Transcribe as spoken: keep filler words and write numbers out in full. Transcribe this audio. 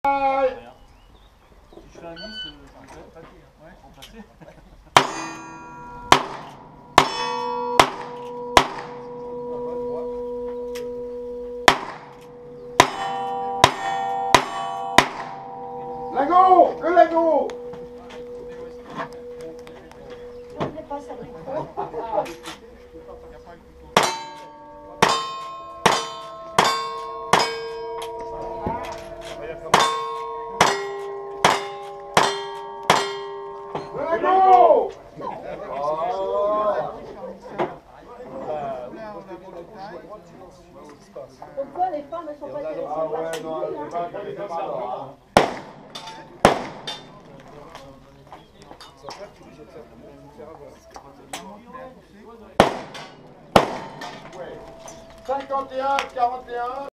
Si je fais un miss, je vais ouais, en passer. Lago, le lago. On n'est pas sur le micro. Le lago. Pourquoi les femmes ne sont pas intéressées Ah par ouais, ce non, sujet, elle hein? va pas les femmes. cinquante et un, quarante et un.